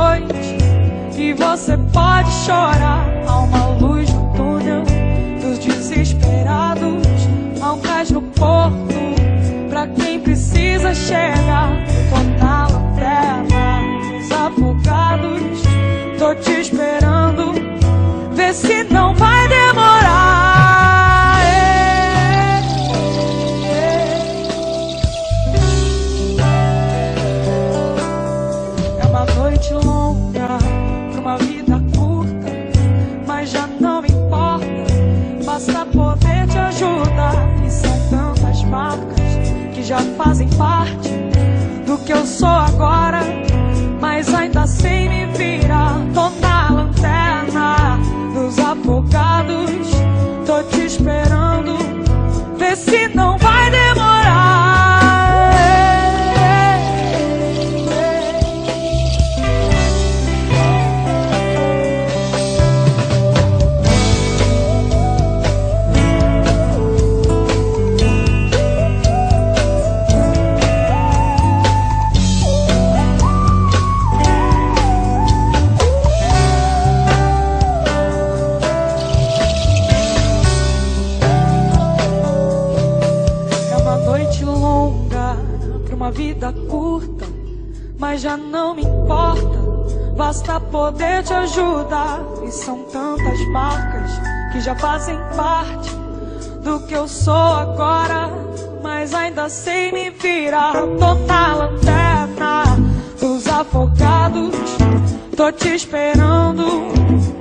noite e você pode chorar. Há uma luz no túnel dos desesperados, há um cais no porto pra quem precisa chegar. Tô na lanterna dos afogados, tô te esperando, vê se não vai demorar. É uma noite longa pra uma vida curta, mas já não me importa, basta poder te ajudar. E são tantas marcas que já fazem parte do que eu sou agora, mas ainda sem me virar. Tô na lanterna dos afogados, tô te esperando, vê se não vai demorar. Vida curta, mas já não me importa, basta poder te ajudar. E são tantas marcas que já fazem parte do que eu sou agora, mas ainda sem me virar. Tô na lanterna dos afogados, tô te esperando.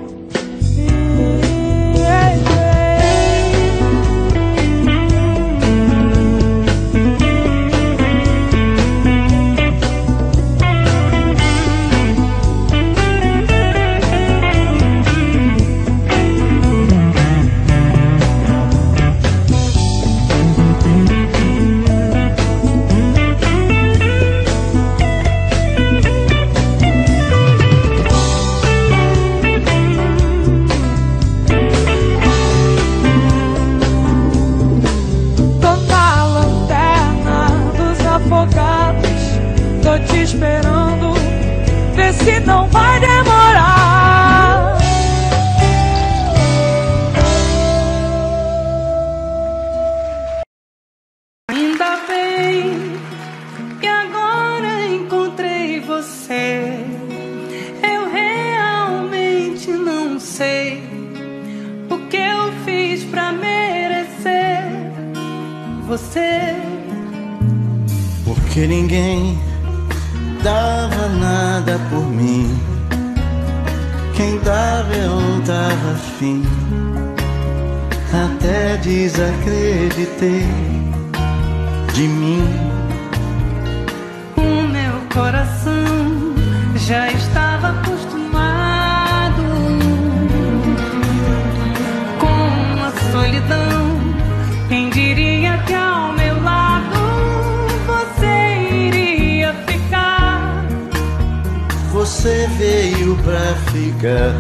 Esperando, vê se não vai demorar. Ainda bem que agora encontrei você. Eu realmente não sei o que eu fiz pra merecer você. Porque ninguém dava nada por mim, quem dava eu não dava fim. Até desacreditei de mim. O meu coração já estava acostumado com a solidão. Quem diria que ao meu lado você iria ficar? Você veio pra ficar,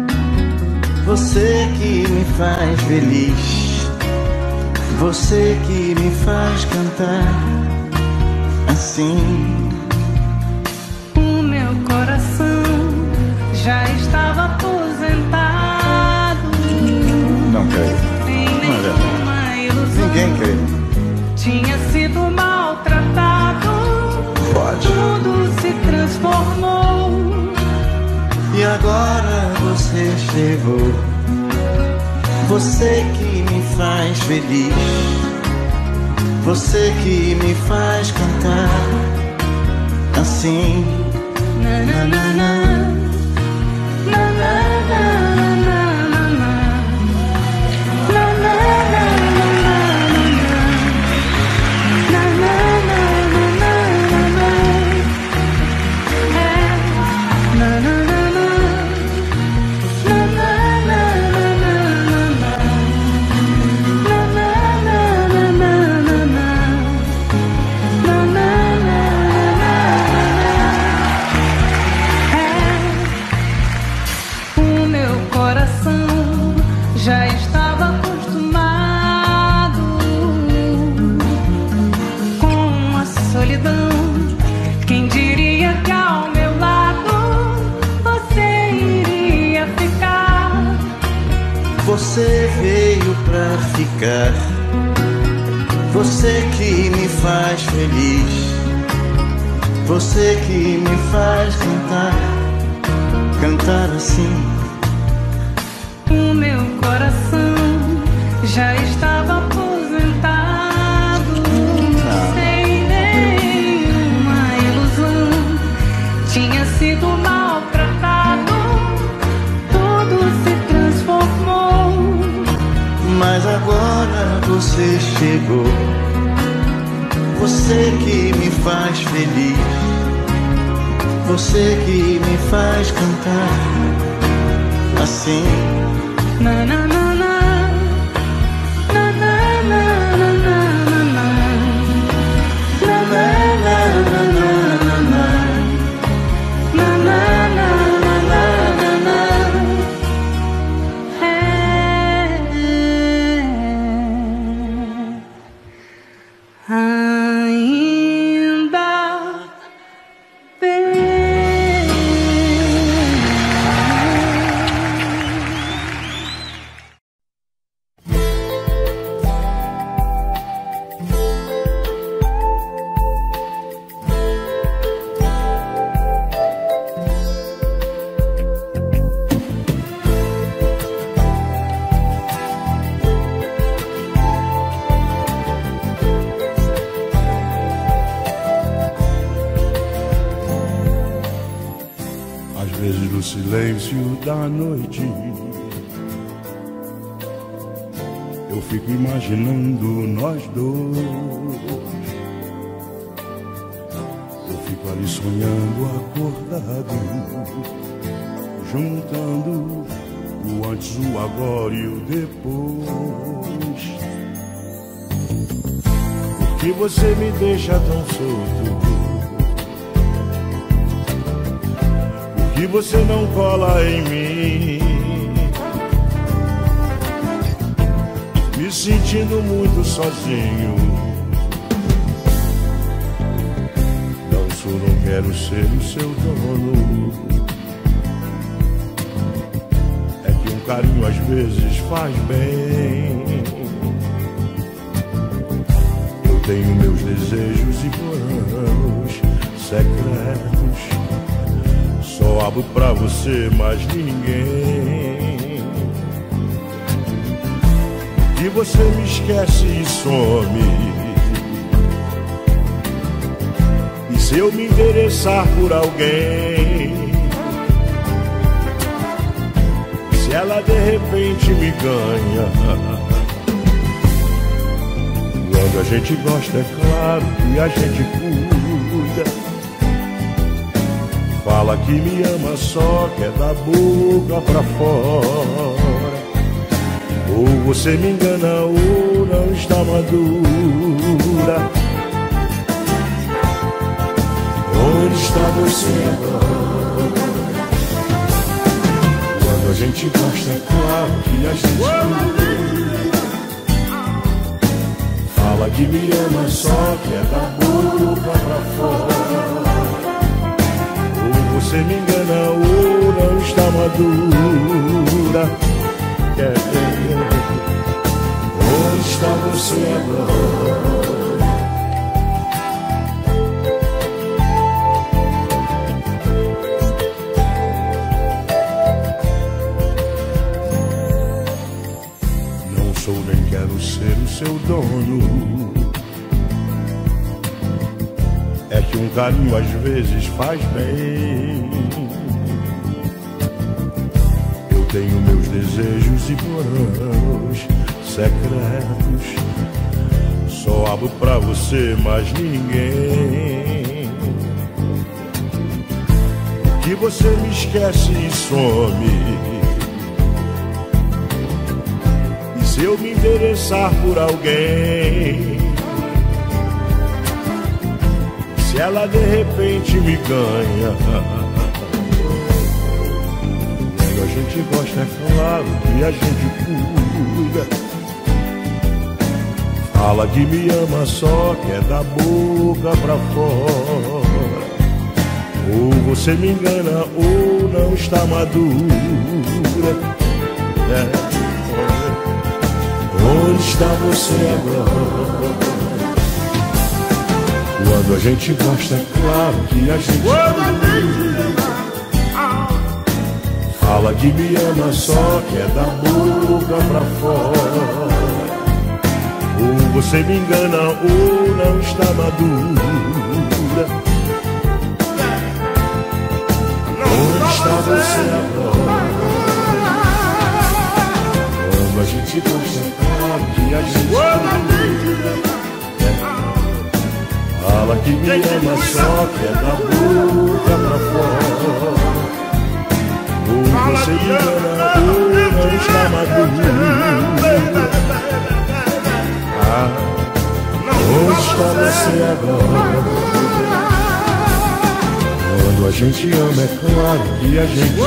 você que me faz feliz, você que me faz cantar assim. O meu coração já estava aposentado. Não creio. Sem nenhuma ilusão. Ninguém crê. Tinha sido maltratado. Pode. Tudo se transformou. E agora você chegou, você que me faz feliz, você que me faz cantar assim. Na, na, na, na. Na, na, na, na, na, na. Na, na, na, na, na, na. pra ficar. Você que me faz feliz, você que me faz cantar assim. O meu coração já estava aposentado, sem nenhuma ilusão. Tinha sido maltratado, tudo se transformou. Mas agora você chegou, você que me faz feliz, você que me faz cantar assim. Na na na na, na na na na na na, na na na na na na, na na na na na. Ainda bem. Às vezes no silêncio da noite eu fico imaginando nós dois. Eu fico ali sonhando acordado, juntando o antes, o agora e o depois. Por que você me deixa tão solto? Que você não cola em mim, me sentindo muito sozinho. Não quero ser o seu dono. É que um carinho às vezes faz bem. Eu tenho meus desejos e planos secretos, só abro pra você, mais ninguém. E você me esquece e some. E se eu me interessar por alguém, se ela de repente me ganha, quando a gente gosta é claro que a gente cuida. Fala que me ama, só quer da boca pra fora. Ou você me engana ou não está madura. Onde está você agora? Quando a gente gosta é claro que a gente cuida. Fala que me ama, só quer da boca pra fora. Você me engana ou não está madura. Onde está você agora? Não sou nem quero ser o seu dono. É que um carinho às vezes faz bem. Eu tenho meus desejos e planos secretos, só abro pra você, mais ninguém. Que você me esquece e some. E se eu me interessar por alguém, se ela de repente me ganha, quando a gente gosta é claro que a gente cuida. Fala que me ama, só quer da boca pra fora. Ou você me engana ou não está madura. Onde está você agora? Quando a gente gosta, é claro que a gente fala que me ama, só que é da boca pra fora. Ou você me engana ou não está madura. Onde está você agora? Quando a gente gosta, é claro que a gente fala que me ama, só que é da boca pra fora. Ou você me engana ou não está madura. Onde está você agora? Quando a gente ama, é claro que a gente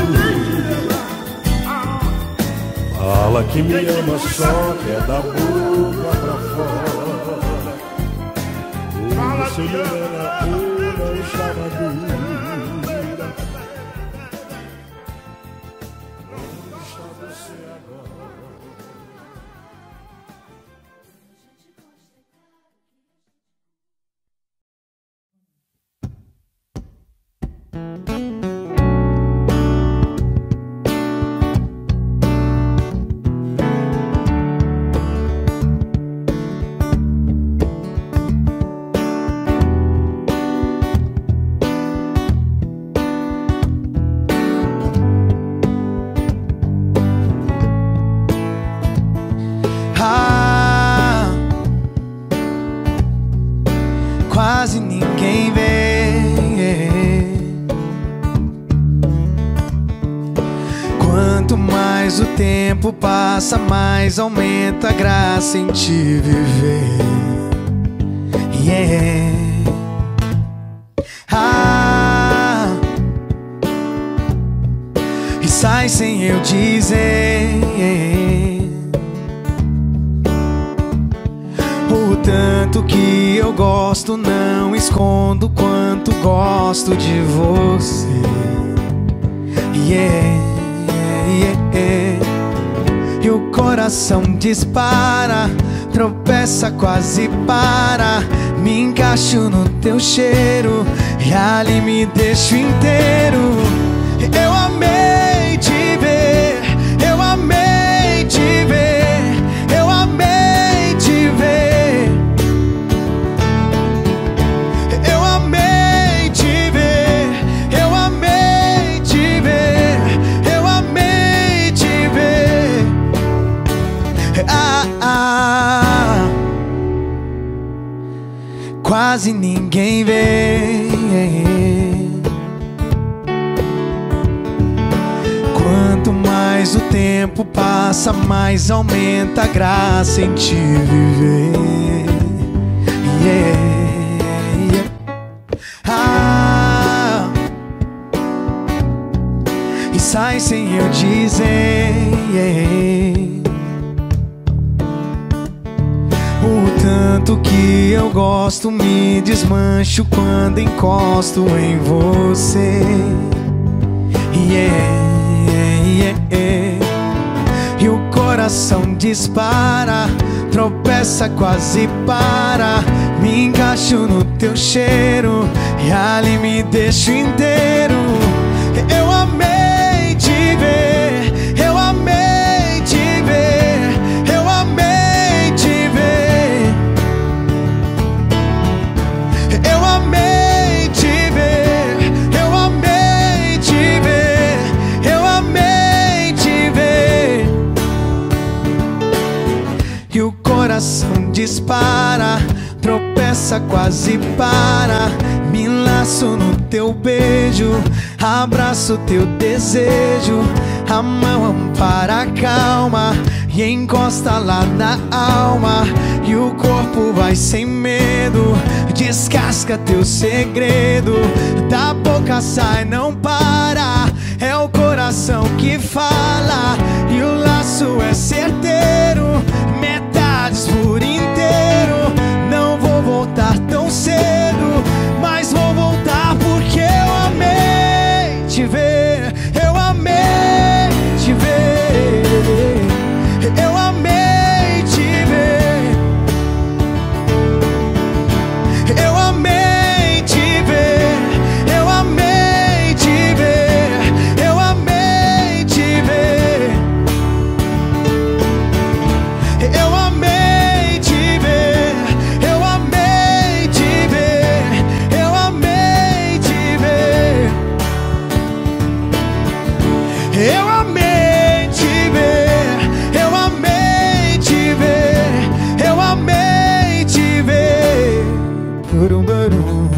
fala que me ama, só que é da boca pra fora. Ou você me engana ou não está madura. Onde está você agora? Quase ninguém vê. Quanto mais o tempo passa, mais aumenta a graça em te viver. E sai sem eu dizer o tanto que eu gosto, não escondo quanto gosto de você. E o coração dispara, tropeça, quase para. Me encaixo no teu cheiro e ali me deixo inteiro. Eu amei te ver, eu amei te ver, eu amei te ver. Eu amei te ver, eu amei te ver, eu amei te ver. Quase ninguém vê. Quanto mais o tempo passa, mais aumenta a graça em te viver. E sai sem eu dizer o tanto que eu gosto, me desmancho quando encosto em você. E o coração dispara, tropeça, quase para. Me encaixo no teu cheiro e ali me deixo inteiro. Eu amei te ver, eu amei te ver, eu amei te ver. Eu amei te ver, eu amei te ver, eu amei te ver. E o coração dispara, tropeça, quase para. Me laço no teu beijo, abraço teu desejo. A mão ampara a calma e encosta lá na alma. E o corpo vai sem medo, descasca teu segredo. Da boca sai, não para, é o coração que fala. E o laço é certeiro, metades por inteiro. Não vou voltar tão cedo, mas vou voltar porque eu amei te ver. Eu amei te ver, eu amei Eu amei te ver, eu amei te ver, eu amei te ver. Burum, burum.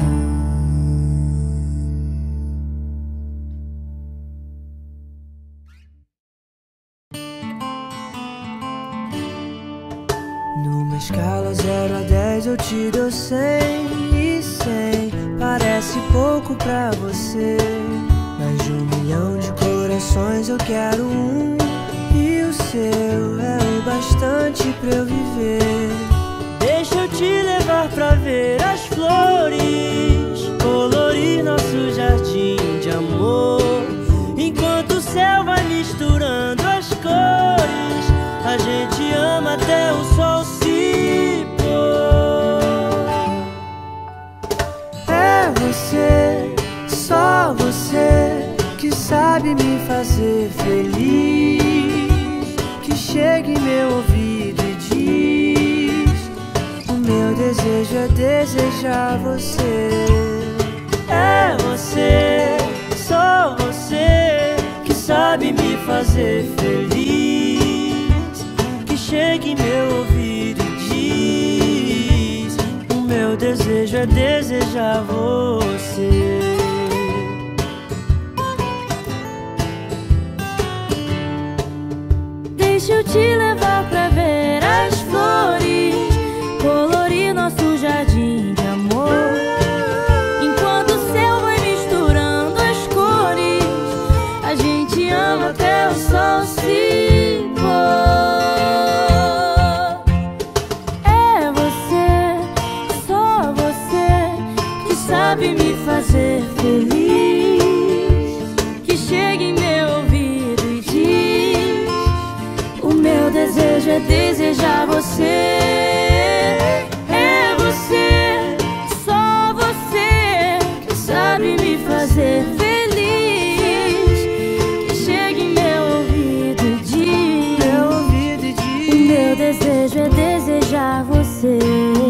Numa escala 0 a 10 eu te dou 100 e 100 parece pouco pra você. Mas de 1 milhão de corações eu quero um, e o seu é o bastante pra eu viver. Deixa eu te levar pra ver as flores, colorir nosso jardim de amor. Enquanto o céu vai misturando as cores, a gente ama até o sol se pôr. É você, só você, que sabe me fazer feliz, que chega em meu ouvido e diz: o meu desejo é desejar você. É você, só você, que sabe me fazer feliz, que chega em meu ouvido e diz: o meu desejo é desejar você. Deixa eu te levar pra ver as flores, colorir nosso jardim de amor. Enquanto o céu vai misturando as cores, a gente ama até o sol se pôr. É você, só você, que sabe me fazer feliz, que chega em meu ouvido e diz: o meu desejo é desejar você. É você, só você, que sabe me fazer feliz, que chega em meu ouvido e diz: o meu desejo é desejar você.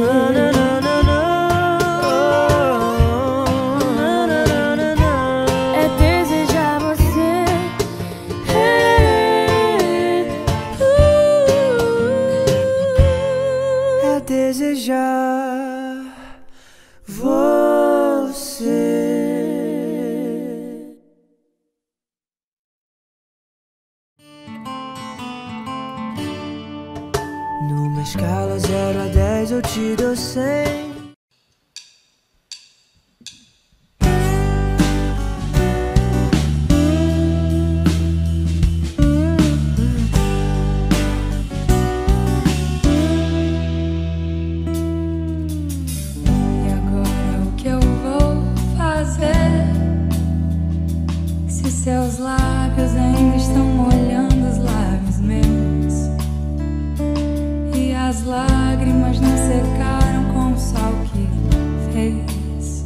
É desejar você. É desejar você. Numa escala 0 a 10 eu te dou 100. E agora o que eu vou fazer? Se seus lábios ainda estão molhando os lábios meus, e as lágrimas não secaram com o sol que fez.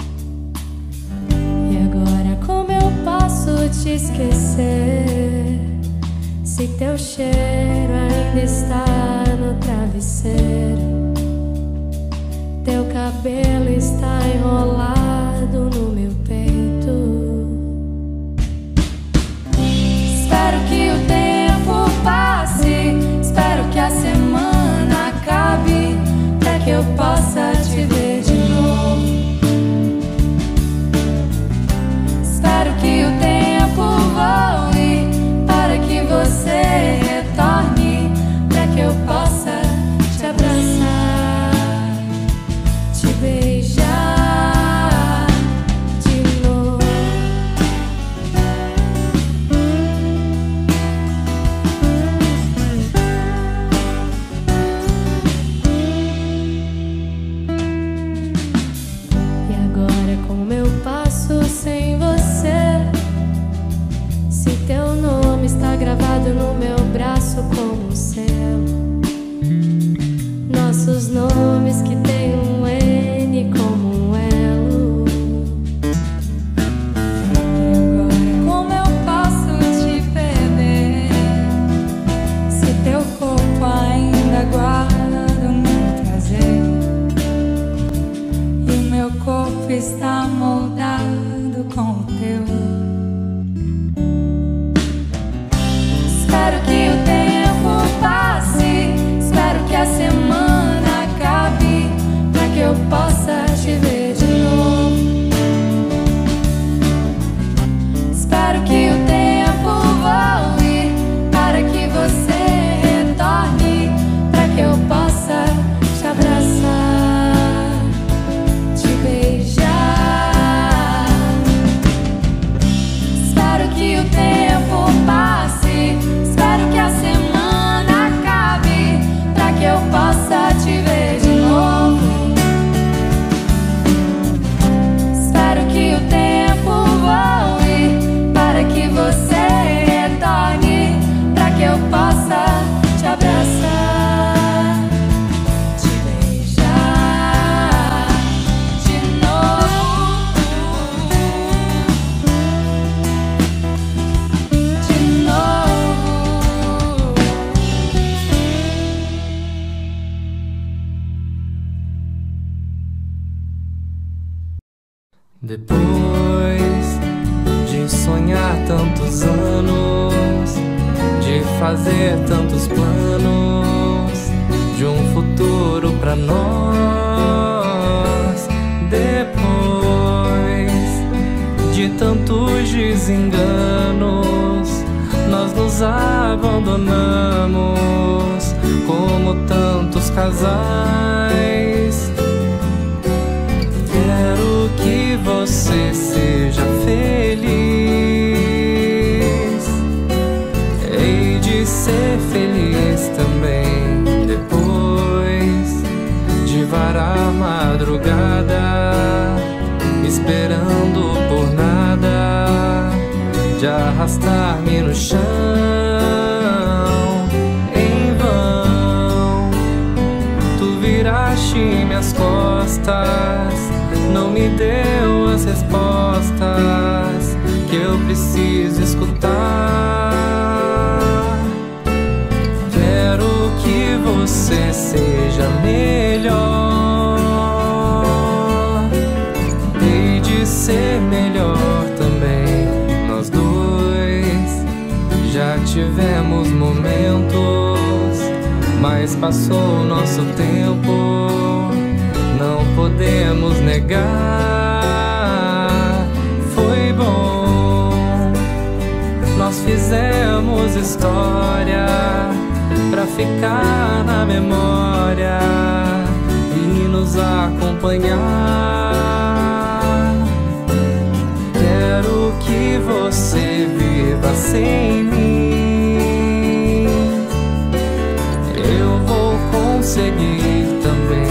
E agora como eu posso te esquecer, se teu cheiro ainda está no travesseiro, teu cabelo está enrolado no meu peito. Espero que o tempo passe, espero que a semana acabe, pra que eu possa te ver de novo. Espero que o tempo voe, para que você retorne, pra que eu possa te abraçar, te beijar de novo. E agora como eu passo sem você, se teu nome está gravado no meu braço como um selo, nossos nomes que tem um N como um elo. E agora como eu posso te perder, se teu corpo ainda guarda o meu prazer, e o meu corpo está moldado com o teu. tantos anos, de fazer tantos planos, de um futuro pra nós. Depois de tantos desenganos, nós nos abandonamos como tantos casais. Quero que você seja feliz, hei de ser feliz também depois de varar madrugada, esperando por nada, de arrastar-me no chão. Em vão tu viraste minhas costas, não me deu as respostas que eu preciso escutar. Quero que você seja melhor, hei de ser melhor também. Nós dois já tivemos momentos, mas passou o nosso tempo, não podemos negar. Foi bom, nós fizemos história pra ficar na memória e nos acompanhar. Quero que você viva sem mim, eu vou conseguir também.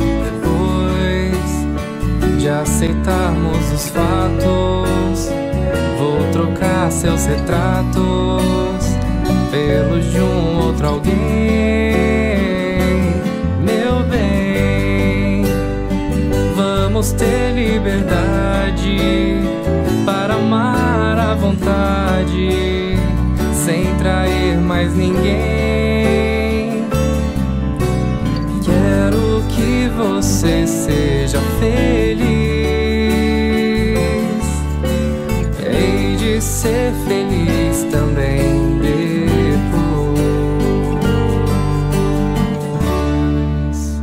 De aceitarmos os fatos, vou trocar seus retratos pelos de um outro alguém. Meu bem, vamos ter liberdade para amar à vontade, sem trair mais ninguém. Quero que você seja feliz, hei de ser feliz também depois.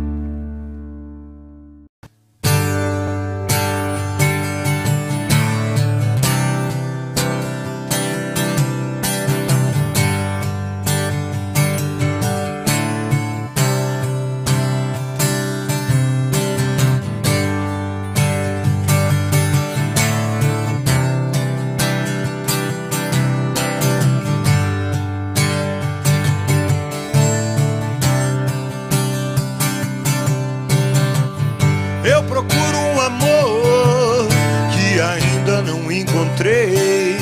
Eu procuro um amor que ainda não encontrei,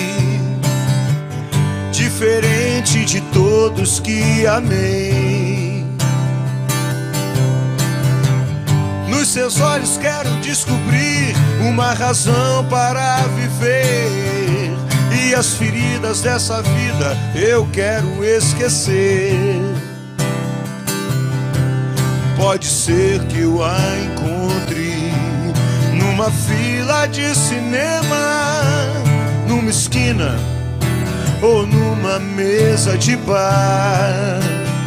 diferente de todos que amei. Nos seus olhos quero descobrir uma razão para viver, e as feridas dessa vida eu quero esquecer. Pode ser que eu a encontre numa fila de cinema, numa esquina ou numa mesa de bar.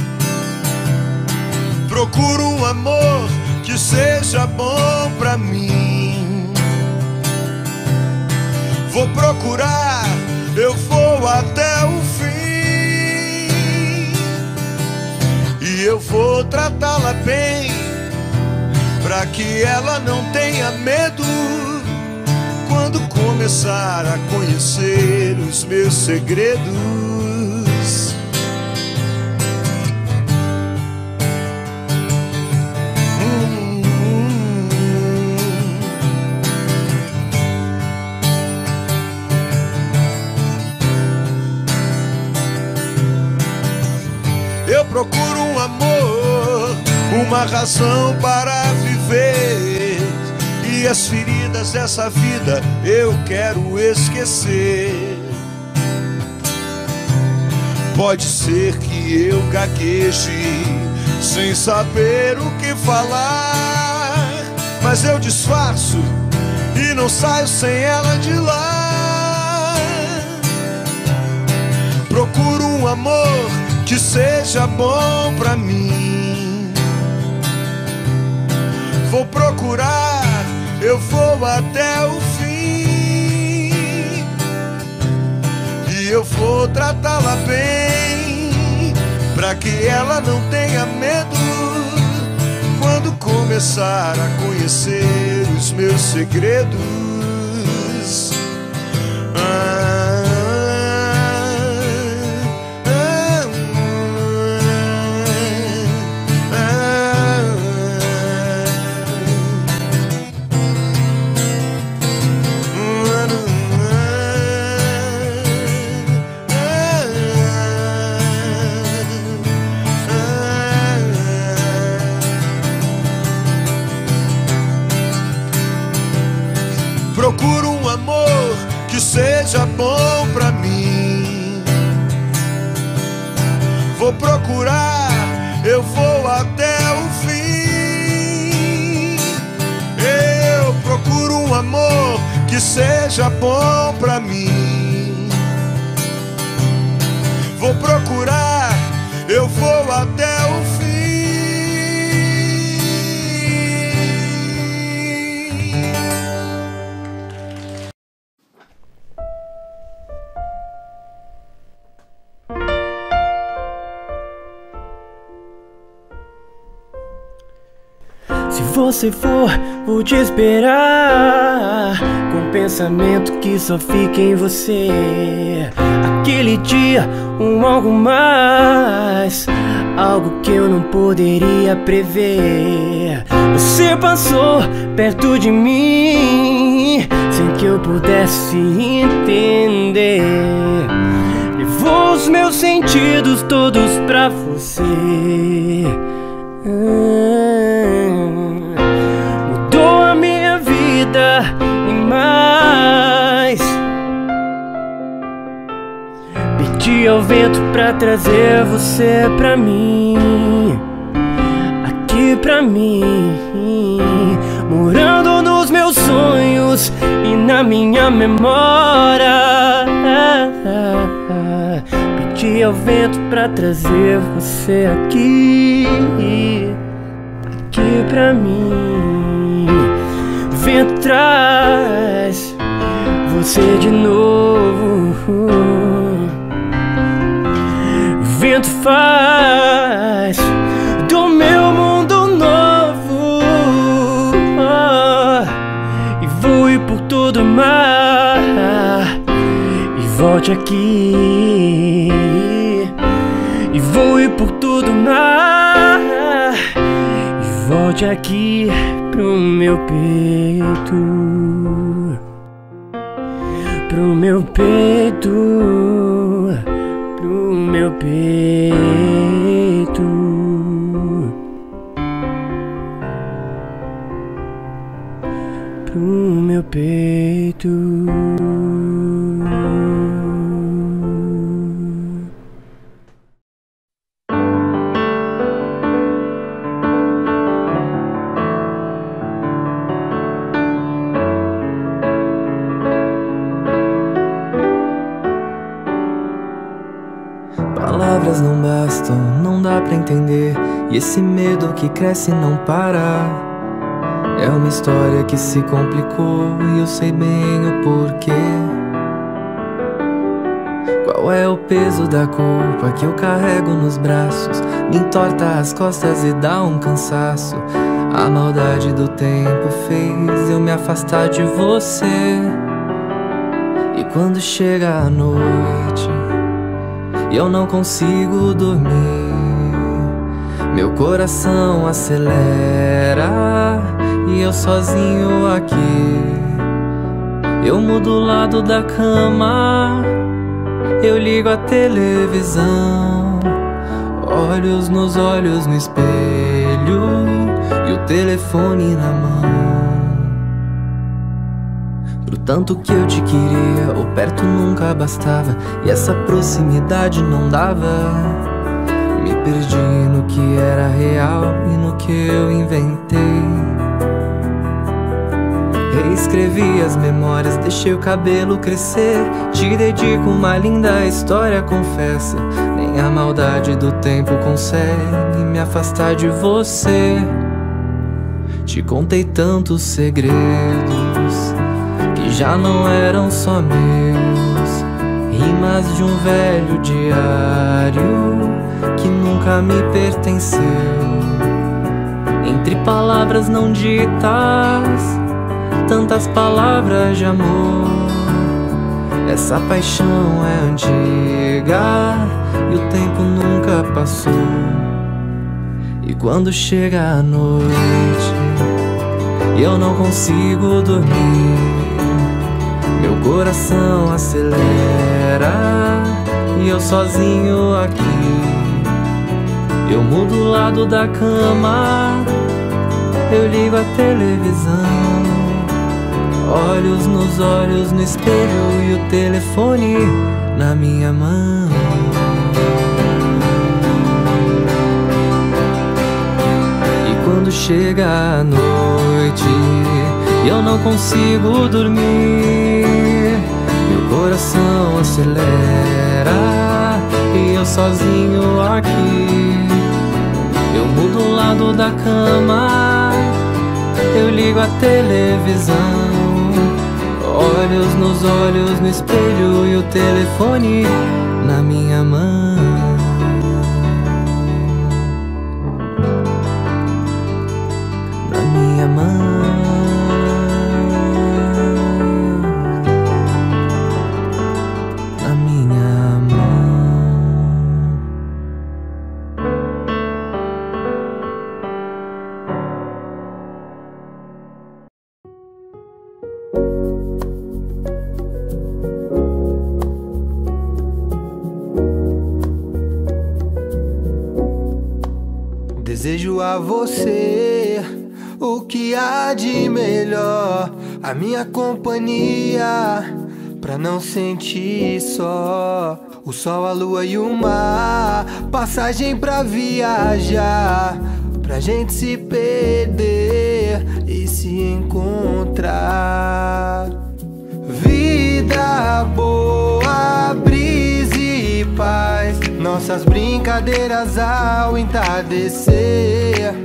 Procuro um amor que seja bom pra mim. Vou procurar, eu vou até o fim, e eu vou tratá-la bem, pra que ela não tenha medo quando começar a conhecer os meus segredos. Eu procuro um amor, uma razão para viver, e as feridas dessa vida eu quero esquecer. Pode ser que eu gagueje sem saber o que falar, mas eu disfarço e não saio sem ela de lá. amor que seja bom pra mim. Vou procurar, eu vou até o fim, e eu vou tratá-la bem, pra que ela não tenha medo quando começar a conhecer os meus segredos. Procuro um amor que seja bom pra mim. Vou procurar, eu vou até o fim. Eu procuro um amor que seja bom pra mim. Vou procurar, eu vou até o fim. Se você for, vou te esperar, com pensamento que só fica em você. Aquele dia, algo mais, algo que eu não poderia prever. Você passou perto de mim, sem que eu pudesse entender. Levou os meus sentidos todos pra você. Mudou a minha vida e mais. Pedi ao vento pra trazer você pra mim, aqui pra mim, morando nos meus sonhos e na minha memória. Pedi ao vento pra trazer você aqui, aqui pra mim. Vento traz você de novo. Vento faz do meu mundo novo, e voe por todo o mar e volte aqui. E voe por todo o mar e volte aqui pro meu peito, pro meu peito, pro meu peito, pro meu peito. Palavras não bastam, não dá pra entender, e esse medo que cresce e não para. É uma história que se complicou e eu sei bem o porquê. Qual é o peso da culpa que eu carrego nos braços? Me entorta as costas e dá um cansaço. A maldade do tempo fez eu me afastar de você. E quando chega a noite e eu não consigo dormir, meu coração acelera e eu sozinho aqui. Eu mudo o lado da cama, eu ligo a televisão, olhos nos olhos no espelho e o telefone na mão. Pro tanto que eu te queria, o perto nunca bastava e essa proximidade não dava. Me perdi no que era real e no que eu inventei. Reescrevi as memórias, deixei o cabelo crescer. Te dedico uma linda história, confessa. Nem Nem a maldade do tempo consegue me afastar de você. Te contei tantos segredos que já não eram só meus, rimas de um velho diário que nunca me pertenceu. Entre palavras não ditas, tantas palavras de amor. Essa paixão é antiga e o tempo nunca passou. E quando chega a noite e eu não consigo dormir, meu coração acelera e eu sozinho aqui. Eu mudo o lado da cama, eu ligo a televisão, olhos nos olhos no espelho e o telefone na minha mão. E quando chega a noite e eu não consigo dormir, meu coração acelera e eu sozinho aqui. Eu mudo o lado da cama, eu ligo a televisão, olhos nos olhos no espelho e o telefone na minha mão. Na minha mão. Na minha mão. Desejo a você o que há de melhor, a minha companhia, pra não sentir só. O sol, a lua e o mar, passagem pra viajar, pra gente se perder e se encontrar. Vida boa, brisa e paz, nossas brincadeiras ao entardecer.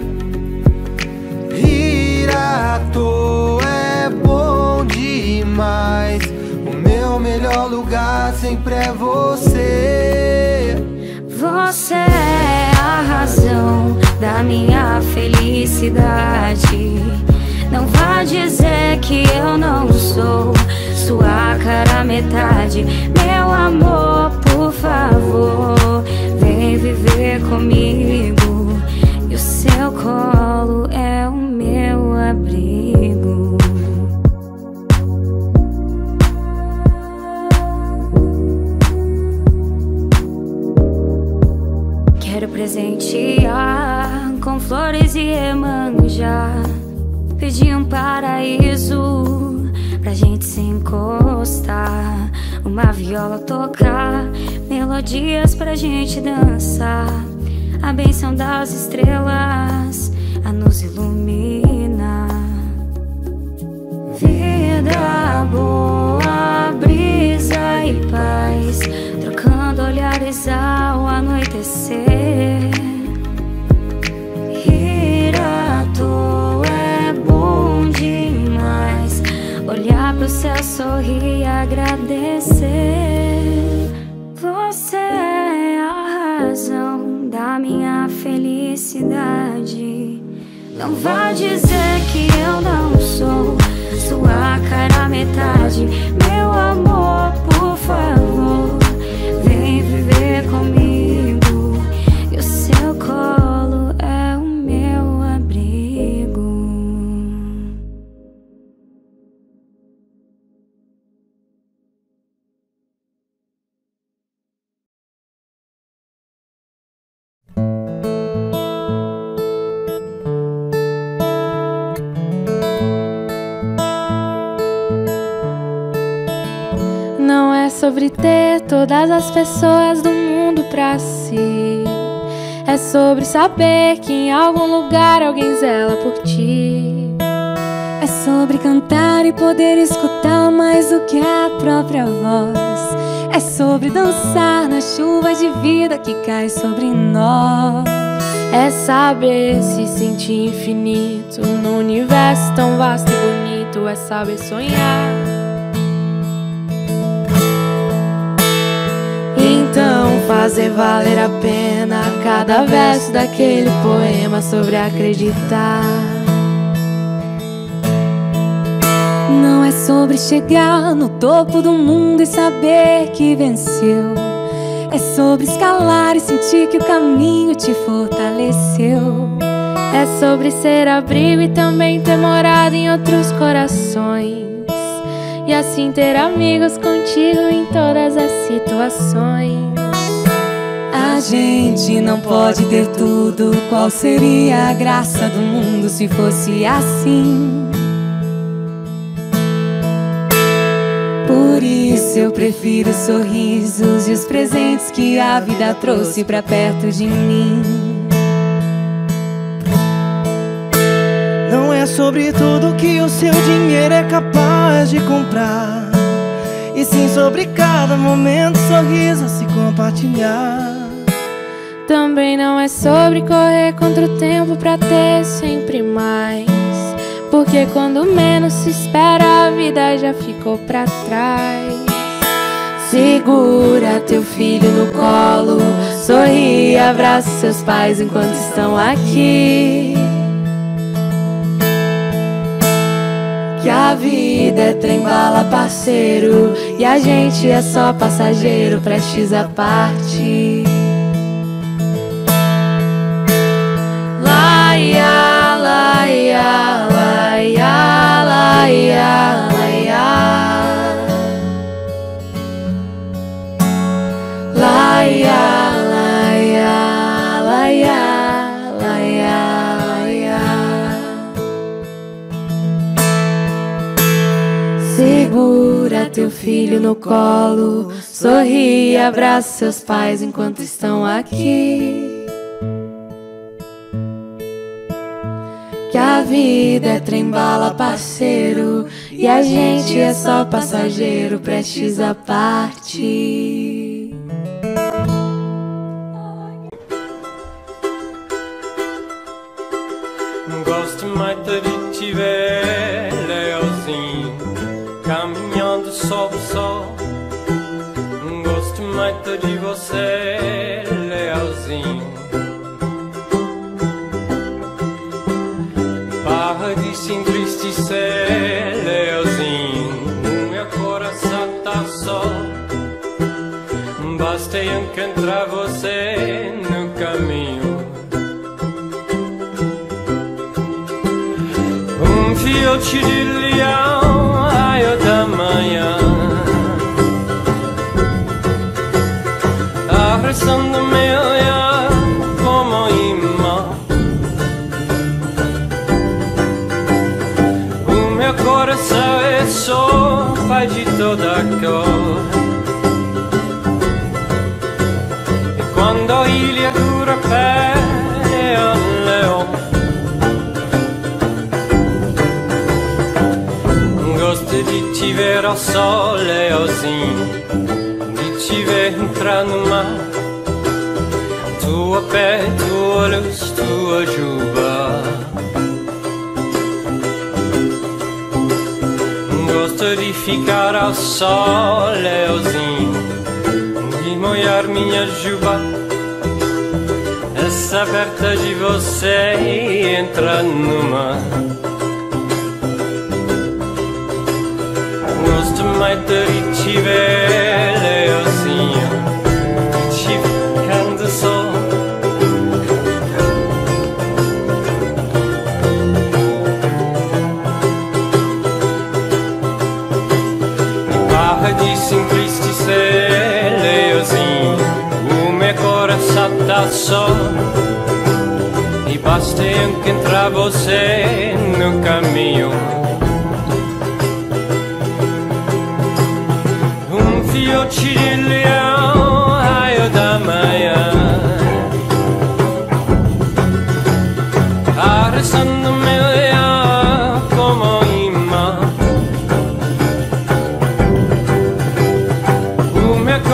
Rir à toa é bom demais, o meu melhor lugar sempre é você. Você é a razão da minha felicidade. Não vá dizer que eu não sou sua cara metade. Meu amor, por favor, vem viver comigo. E o seu colo é o meu abrigo. Quero presentear com flores e Iemanjá, pedir um paraíso pra gente se encostar, uma viola tocar, melodias pra gente dançar, a bênção das estrelas a nos iluminar. Vida boa, brisa e paz, trocando olhares ao anoitecer. Rir à toa é bom demais, olhar pro céu, sorrir e agradecer. Você é a razão da minha felicidade. Não vá dizer que eu não sou sua cara metade. Meu amor, por favor, vem viver comigo. E o seu colo é o meu abrigo. Não é sobre ter todas as pessoas do mundo pra si. É sobre saber que em algum lugar alguém zela por ti. É sobre cantar e poder escutar mais do que a própria voz. É sobre dançar na chuva de vida que cai sobre nós. É saber se sentir infinito num universo tão vasto e bonito. É saber sonhar. Então fazer valer a pena cada verso daquele poema sobre acreditar. Não é sobre chegar no topo do mundo e saber que venceu. É sobre escalar e sentir que o caminho te fortaleceu. É sobre ser abrigo e também ter morado em outros corações. E assim ter amigos contigo em todas as situações. A gente não pode ter tudo. Qual seria a graça do mundo se fosse assim? Por isso eu prefiro os sorrisos e os presentes que a vida trouxe pra perto de mim. Não é sobre tudo que o seu dinheiro é capaz de comprar, e sim sobre cada momento, sorriso a se compartilhar. Também não é sobre correr contra o tempo pra ter sempre mais, porque quando menos se espera a vida já ficou pra trás. Segura teu filho no colo, sorri e abraça seus pais enquanto estão aqui. Que a vida é trem-bala, parceiro, e a gente é só passageiro, prestes a partir. Laia, laia, laia, laia, laia. Laia, laia, laia, laia, laia. Segura teu filho no colo, sorri e abraça seus pais enquanto estão aqui. Que a vida é trem-bala, parceiro, e a gente é só passageiro, prestes a partir. Gosto mais de te ver, leozinho, caminhando sob o sol. Gosto mais de você, leozinho. Para de se entristecer, leozinho, meu coração tá só. Basta encontrar você no caminho. Filhote de leão, raio da manhã, abraçando meu olhar como imã. O meu coração é só pai de toda cor. E quando a ilha dura pé é um leão. Gosto de te ver ao sol, leozinho, de te ver entrar no mar. Tua pele, tua luz, tua juba. Gosto de ficar ao sol, leozinho, de molhar minha juba. Essa aberta de você e entrar no mar. Gosto mais de te ver, leozinho, de te ficando só. Para de se entristecer, leozinho, o meu coração tá só. E basta encontrar você no caminho. Filhote de leão, raio da manhã, abraçando meu olhar como imã. O meu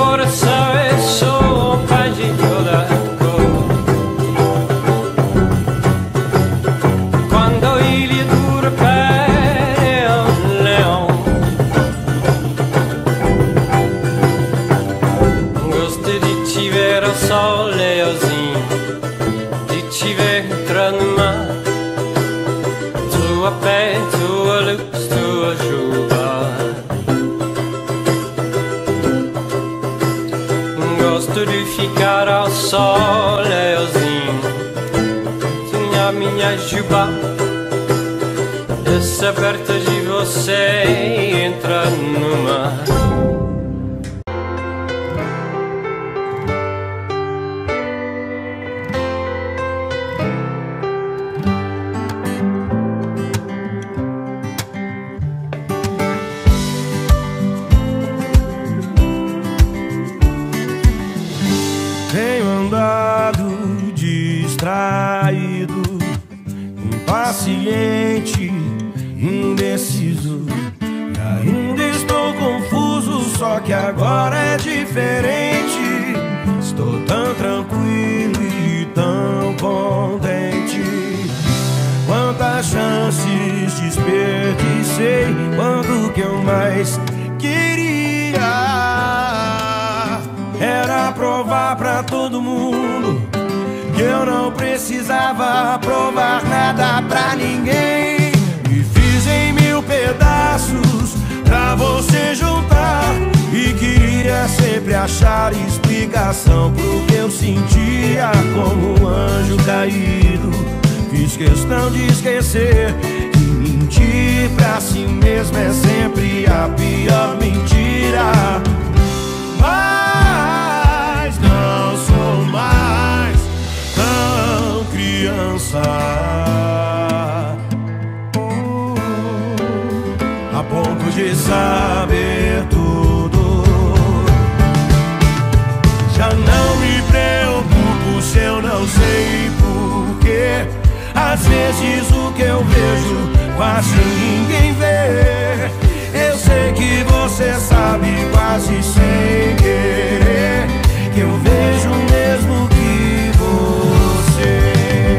ficar ao sol leozinho de te ver entrar no mar. Tua pele, tua luz, tua juba. Gosto de ficar ao sol leozinho, sonhar minha juba, descer perto de você e entrar no mar. Tenho andado distraído, impaciente, indeciso, e ainda estou confuso, só que agora é diferente. Estou tão tranquilo e tão contente. Quantas chances desperdicei, quanto que eu mais queria era provar pra todo mundo que eu não precisava provar nada pra ninguém. E fiz em 1000 pedaços pra você juntar, e queria sempre achar explicação pro que eu sentia como um anjo caído. Fiz questão de esquecer que mentir pra si mesmo é sempre a pior mentira. Mas não sou mais tão criança, a ponto de saber tudo. Já não me preocupo se eu não sei porquê. Às vezes o que eu vejo quase ninguém vê. Eu sei que você sabe quase sem querer que eu vejo o mesmo que você.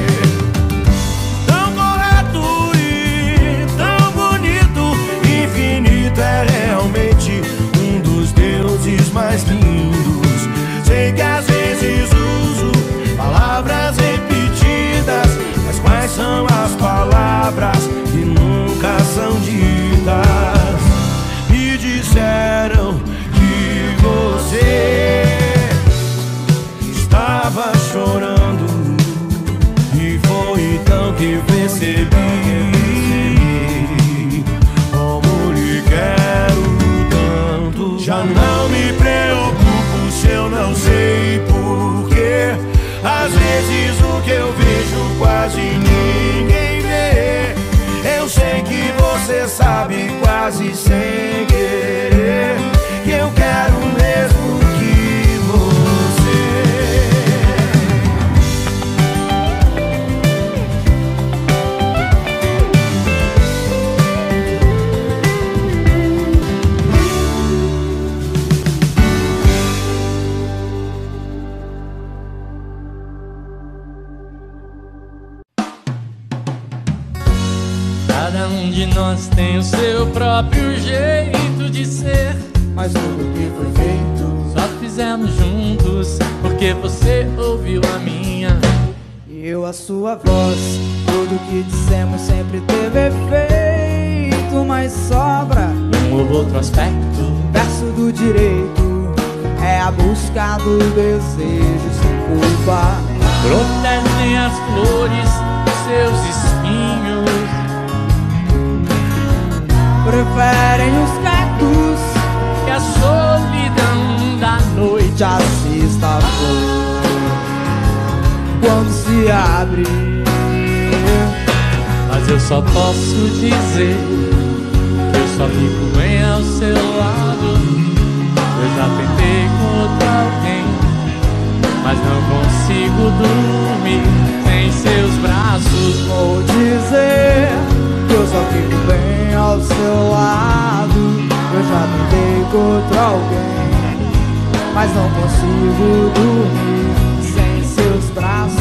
Tão correto e tão bonito, infinito é realmente um dos deuses mais lindos. Sei que às vezes uso palavras repetidas, mas quais são as palavras que nunca são ditas? Me disseram que você estava chorando, e foi então que percebi como lhe quero tanto. Já não me preocupo se eu não sei porquê. Às vezes o que eu vejo quase ninguém vê. Eu sei que você sabe quase sem querer que eu quero o mesmo que você. Cada um de nós tem o seu próprio jeito de ser, mas tudo que foi feito só fizemos juntos porque você ouviu a minha e eu a sua voz. Tudo que dissemos sempre teve efeito, mas sobra um ou outro aspecto. O verso do direito é a busca do desejo sem culpa. Protegem as flores dos seus espinhos, preferem os cactos que a solidão da noite. Assista a flor quando se abre. Mas eu só posso dizer que eu só fico bem ao seu lado. Eu já tentei com outro alguém, mas não consigo dormir em seus braços. Vou dizer que eu só fico bem ao seu lado. Eu já tentei com outro alguém, mas não consigo dormir sem seus braços.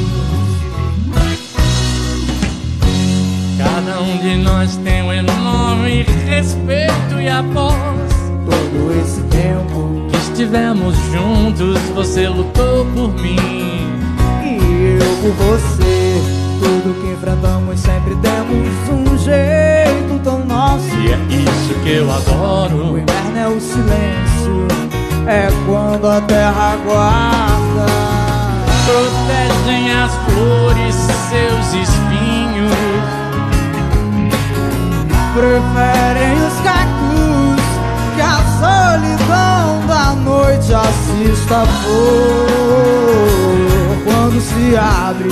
Cada um de nós tem um enorme respeito, e após todo esse tempo que estivemos juntos, você lutou por mim e eu por você. Tudo que enfrentamos sempre demos um jeito tão nosso. E é isso que eu adoro. O inverno é o silêncio, é quando a terra aguarda. Protegem as flores, seus espinhos. Preferem os cacos que a solidão da noite assista a flor quando se abre.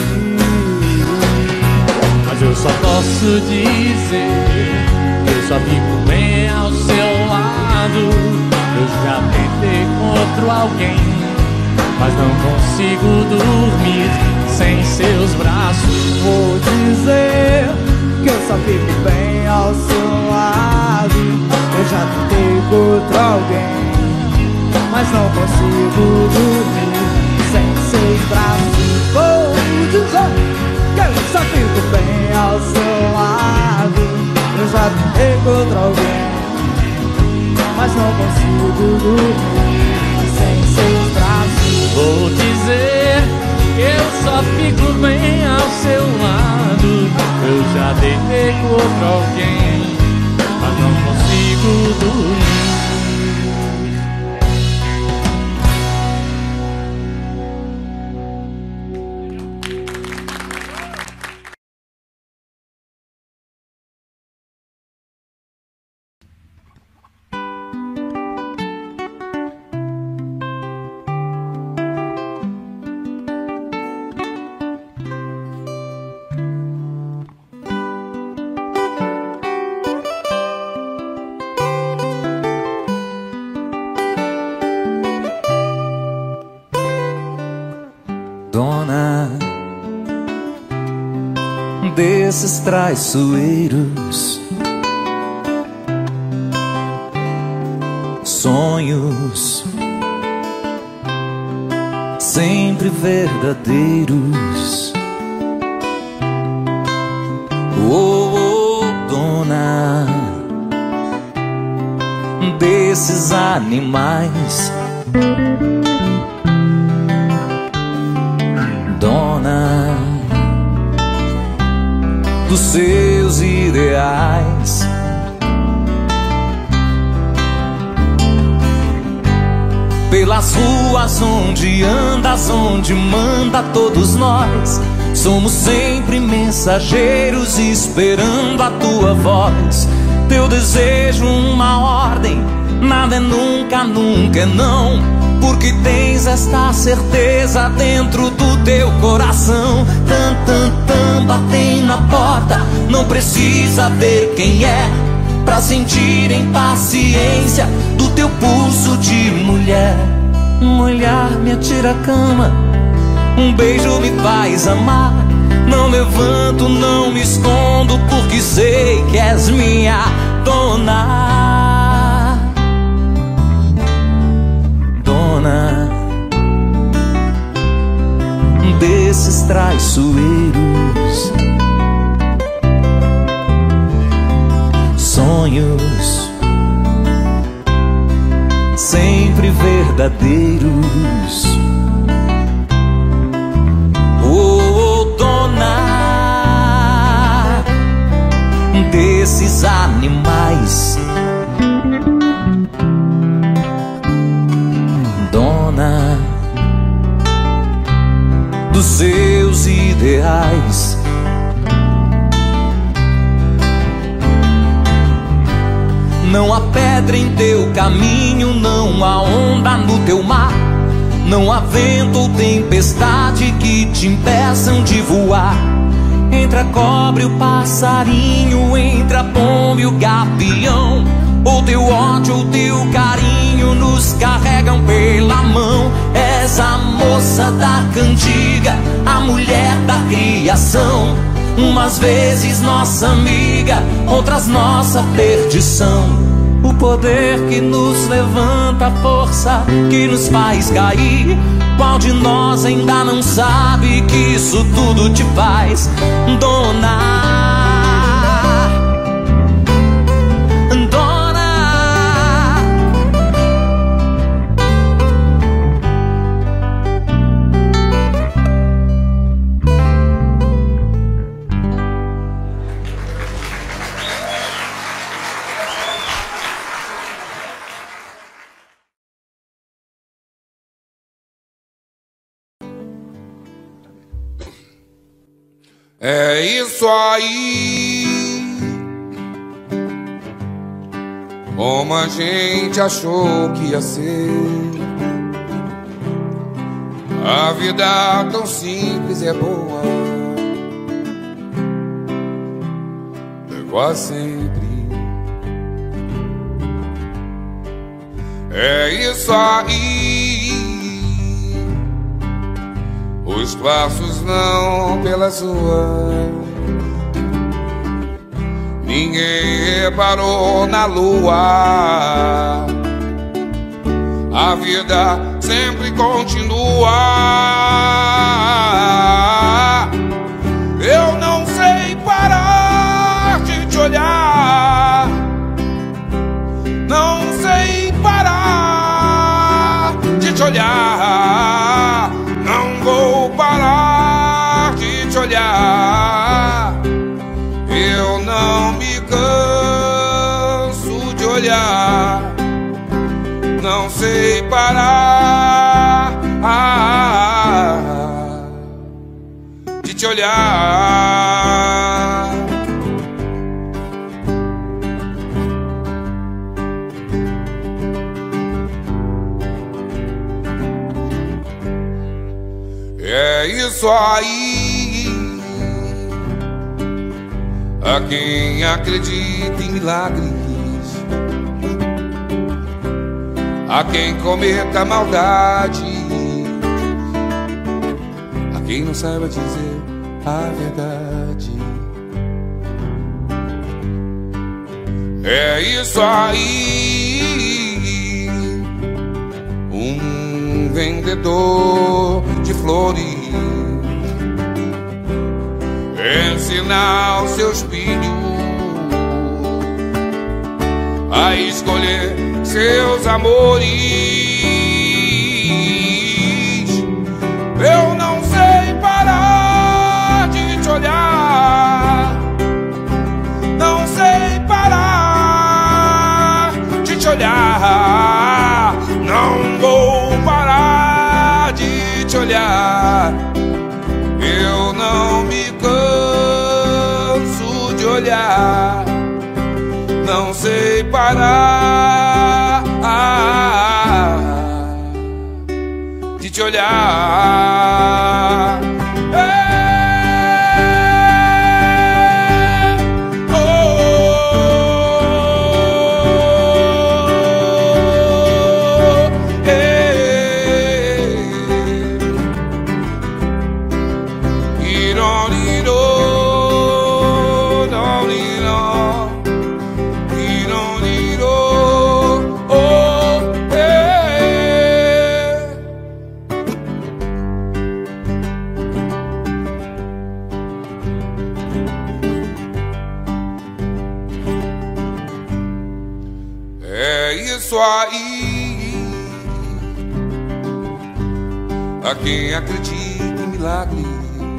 Mas eu só posso dizer que eu só fico bem ao seu lado. Eu já tentei com outro alguém, mas não consigo dormir sem seus braços. Vou dizer que eu só fico bem ao seu lado. Eu já tentei com outro alguém, mas não consigo dormir sem seus braços. Vou dizer que eu só fico bem ao seu lado. Eu já tentei com outro alguém, mas não consigo dormir sem seus braços. Vou dizer que eu só fico bem ao seu lado. Eu já deitei com outro alguém, mas não consigo dormir. Dona desses traiçoeiros, sonhos sempre verdadeiros. Oh, dona desses animais, dona dos seus ideais. Pelas ruas onde andas, onde manda, todos nós somos sempre mensageiros esperando a tua voz. Teu desejo uma ordem, nada é nunca, nunca é não, porque tens esta certeza dentro do teu coração. Tan, tan, tan, batem na porta, não precisa ver quem é pra sentir impaciência do teu pulso de mulher. Um olhar me atira a cama, um beijo me faz amar. Não levanto, não me escondo, porque sei que és minha dona. Dona desses traiçoeiros, sonhos sempre verdadeiros. Oh, dona desses animais, dona dos seus ideais. Não há pedra em teu caminho, não há onda no teu mar, não há vento ou tempestade que te impeçam de voar. Entre a cobra e o passarinho, entre a pomba e o gavião, ou teu ódio ou teu carinho nos carregam pela mão. És a moça da cantiga, a mulher da criação, umas vezes nossa amiga, outras nossa perdição. O poder que nos levanta, a força que nos faz cair. Qual de nós ainda não sabe que isso tudo te faz dona? Dona É isso aí. Como a gente achou que ia ser. A vida tão simples é boa. É quase sempre. É isso aí. Os passos não pelas ruas. Ninguém reparou na lua. A vida sempre continua. Eu não sei parar de te olhar. Não sei parar de te olhar. Não vou parar de te olhar. Eu não me canso de olhar. Não sei parar de te olhar. É isso aí. A quem acredita em milagres, a quem cometa maldade, a quem não saiba dizer a verdade. É isso aí. Um vendedor de flores ensinar os seus filhos a escolher seus amores. Eu não sei parar de te olhar. Não sei parar de te olhar. Não vou parar de te olhar. Eu não me canso de olhar. Não sei parar de te olhar. Isso aí. A quem acredita em milagres,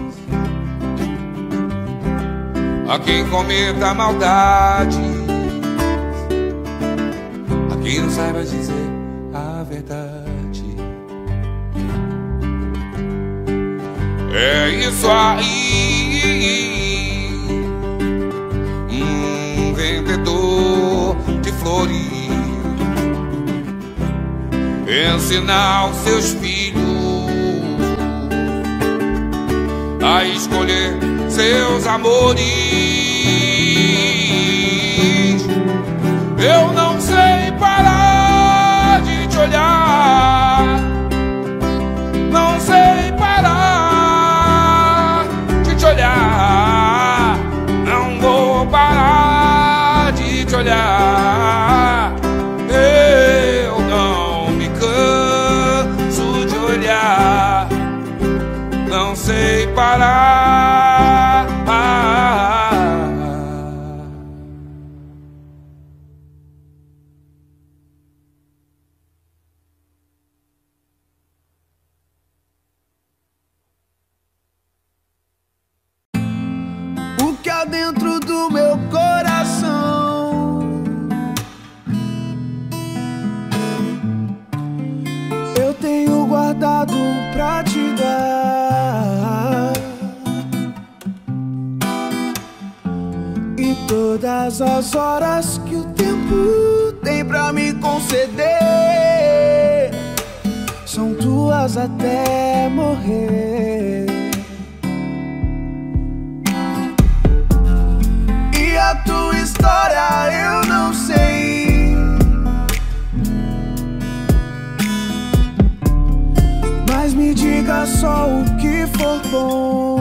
a quem cometa maldade, a quem não saiba dizer a verdade. É isso aí. Um vendedor de flores ensinar os seus filhos a escolher seus amores. Eu não sei parar de te olhar. Não sei parar de te olhar. Não vou parar de te olhar. Eu não me canso de olhar. Não sei parar. O que há dentro do meu coração eu tenho guardado pra te dar. todas as horas que o tempo tem pra me conceder são tuas até morrer. E a tua história eu não sei, mas me diga só o que for bom.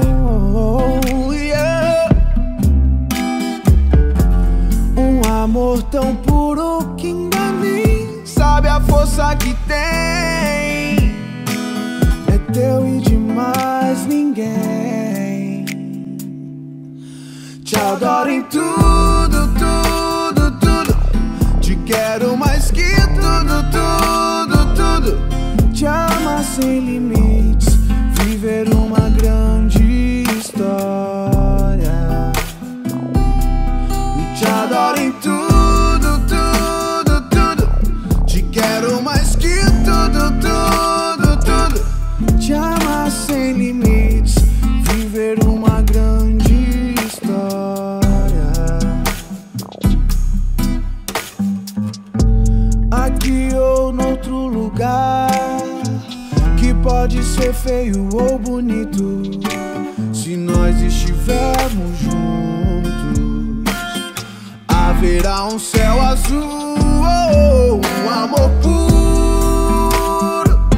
Yeah. Um amor tão puro que ainda nem sabe a força que tem. É teu e de mais ninguém. Te adoro em tudo, tudo, tudo. Te quero mais que tudo, tudo, tudo. Te amar sem limites, viver uma grande história. Te adoro em tudo, tudo, tudo. Te quero mais que tudo, tudo, tudo. Te amar sem limites, viver uma grande história. Aqui ou noutro lugar, que pode ser feio ou bonito, se nós estivermos juntos, haverá um céu azul, um amor puro.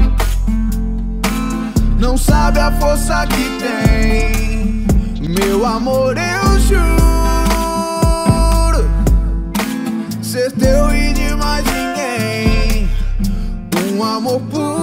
Não sabe a força que tem, meu amor, eu juro, ser teu e de mais ninguém. Um amor puro.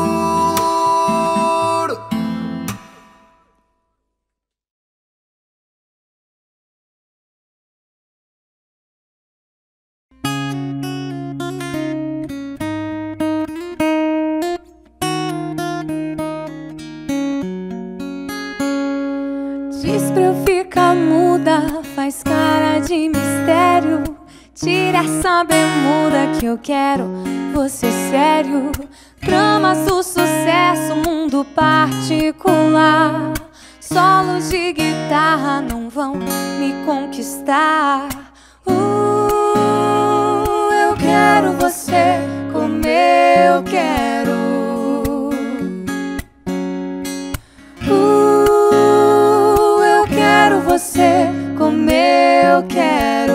Diz pra eu ficar muda, faz cara de mistério. Tira essa bermuda que eu quero você sério. Tramas do sucesso, mundo particular. Solos de guitarra não vão me conquistar. Eu quero você como eu quero. Eu quero você como eu quero.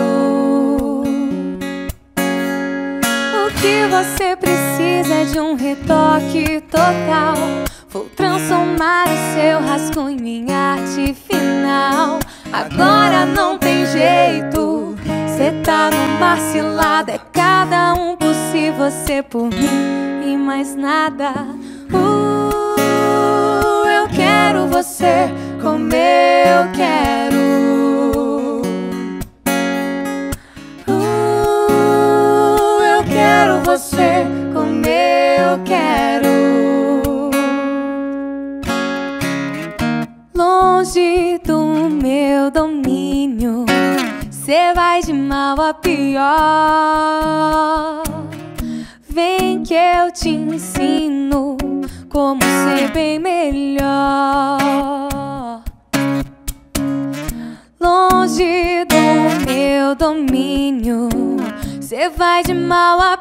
O que você precisa é de um retoque total. Vou transformar o seu rascunho em arte final. Agora não tem jeito, cê tá numa cilada. É cada um por si, você por mim e mais nada. Eu quero você como eu quero. Eu quero você como eu quero. Longe do meu domínio, cê vai de mal a pior. Vem que eu te ensino como ser bem melhor. Longe do meu domínio, cê vai de mal a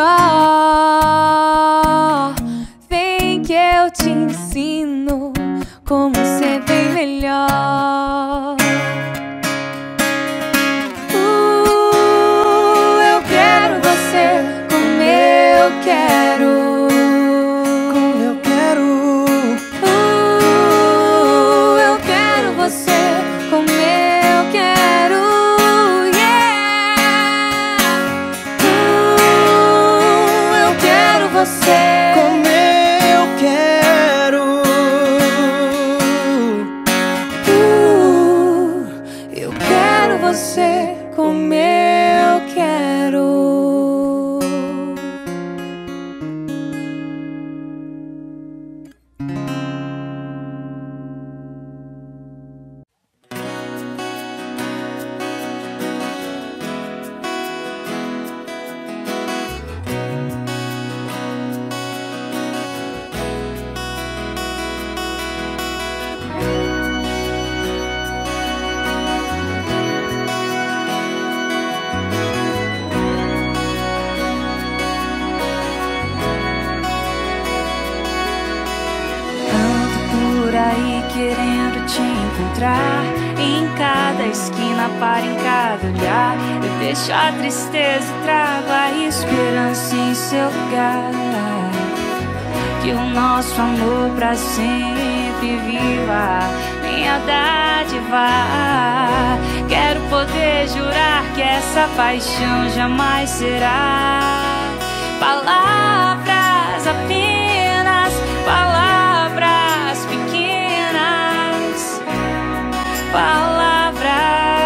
pior. Vem que eu te ensino como ser bem melhor. Eu quero você como eu quero. Como eu quero. Eu quero você como eu quero. Yeah. Eu quero você como eu quero. aí querendo te encontrar. Em cada esquina, para em cada olhar. Eu deixo a tristeza e trago a esperança em seu lugar. Que o nosso amor pra sempre viva, minha dádiva. Quero poder jurar que essa paixão jamais será palavras apenas, palavras pequenas, palavras.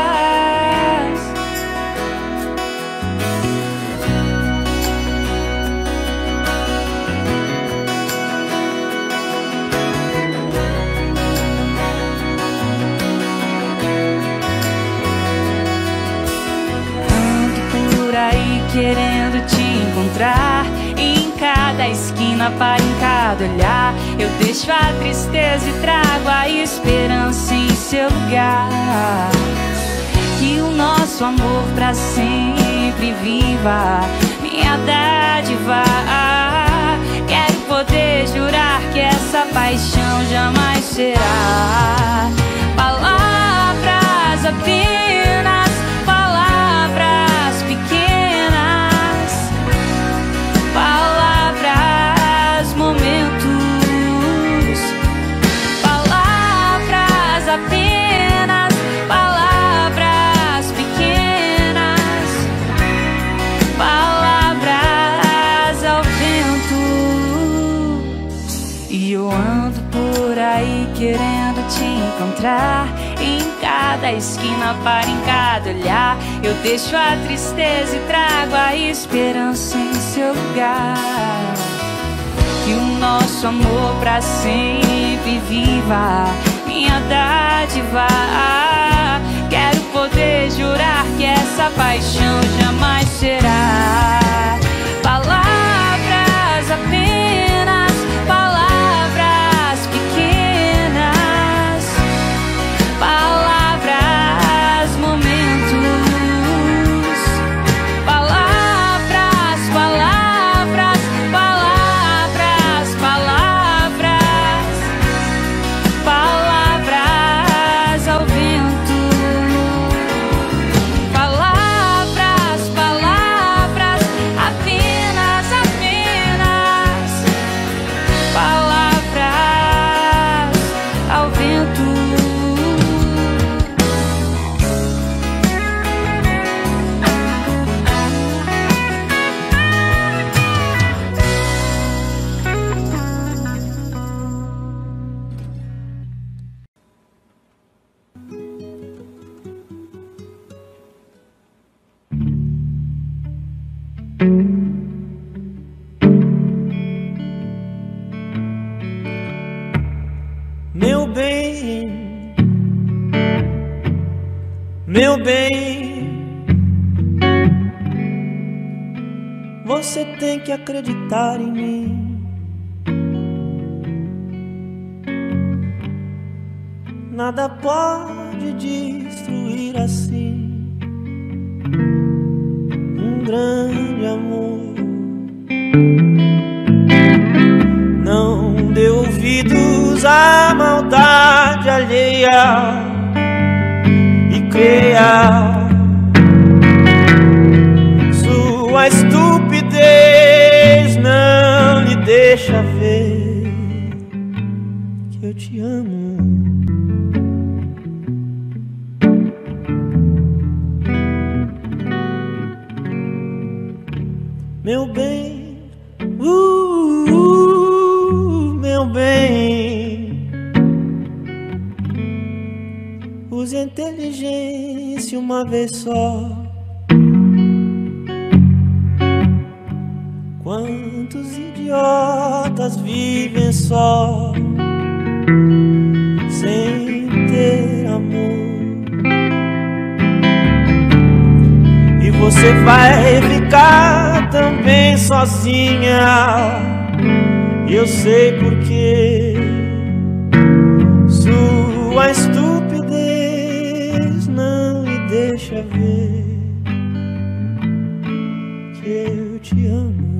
Ando por aí querendo te encontrar. Em cada esquina, para em cada olhar. Eu deixo a tristeza e trago a esperança em seu lugar. Que o nosso amor pra sempre viva, minha dádiva. Quero poder jurar que essa paixão jamais será palavras apenas, palavras pequenas, palavras, momentos, palavras apenas, palavras pequenas, palavras ao vento. E eu ando por aí querendo te encontrar. Em cada esquina, para em cada olhar. Eu deixo a tristeza e trago a esperança em seu lugar. Que o nosso amor pra sempre viva, minha dádiva. Quero poder jurar que essa paixão jamais será palavras apenas, palavras pequenas, palavras, momentos, palavras, palavras, palavras, palavras, palavras ao vento, palavras, palavras, apenas, apenas, palavras ao vento. Meu bem, meu bem, você tem que acreditar em mim. Nada pode destruir assim um grande amor. Não dê ouvidos à maldade alheia e creia. Sua estupidez não lhe deixa ver que eu te amo. Meu bem, meu bem, use a inteligência uma vez só. Quantos idiotas vivem só, sem ter amor? E você vai ficar também sozinha. Eu sei porque sua estupidez não me deixa ver que eu te amo.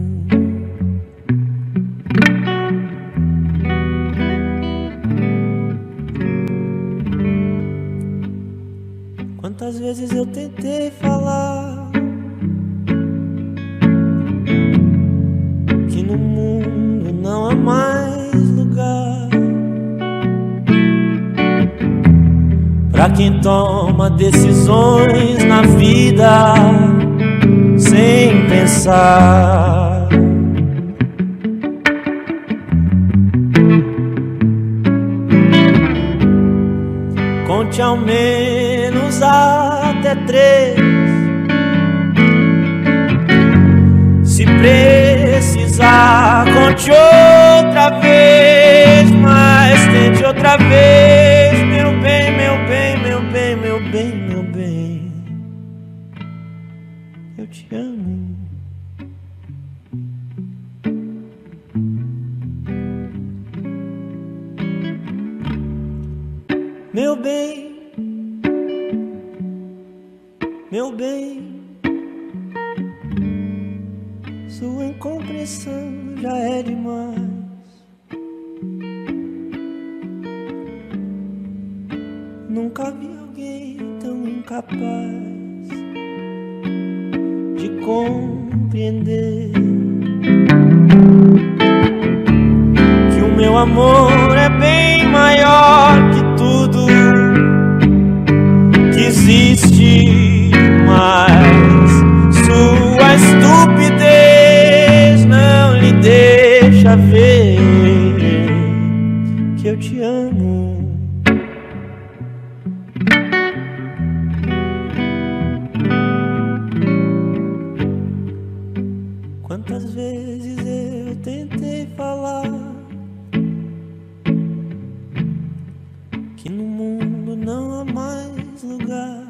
Quantas vezes eu tentei falar que no mundo não há mais lugar pra quem toma decisões na vida sem pensar. Conte ao menos até 3. Se precisar, conte outra vez, mas tente outra vez, meu bem, meu bem, meu bem, meu bem, meu bem. Eu te amo. Meu bem, meu bem, sua incompreensão já é demais. Nunca vi alguém tão incapaz de compreender que o meu amor é bem maior que tudo que existe, mas sua estupidez não lhe deixa ver que eu te amo. Quantas vezes eu tentei falar que no mundo não há mais lugar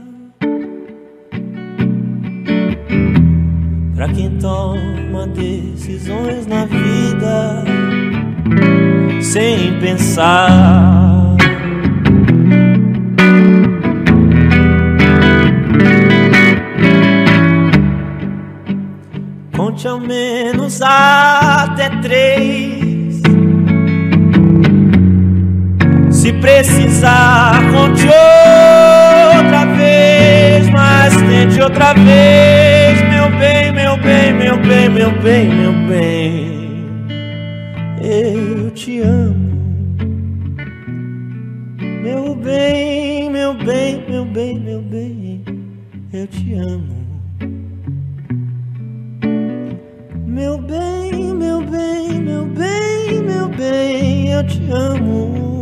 pra quem toma decisões na vida sem pensar. Conte ao menos até 3. Se precisar, conte outra vez, mas tente outra vez, meu bem, meu bem, meu bem, meu bem, meu bem. Eu te amo, meu bem, meu bem, meu bem, meu bem. Eu te amo. Meu bem, meu bem, meu bem, meu bem, eu te amo.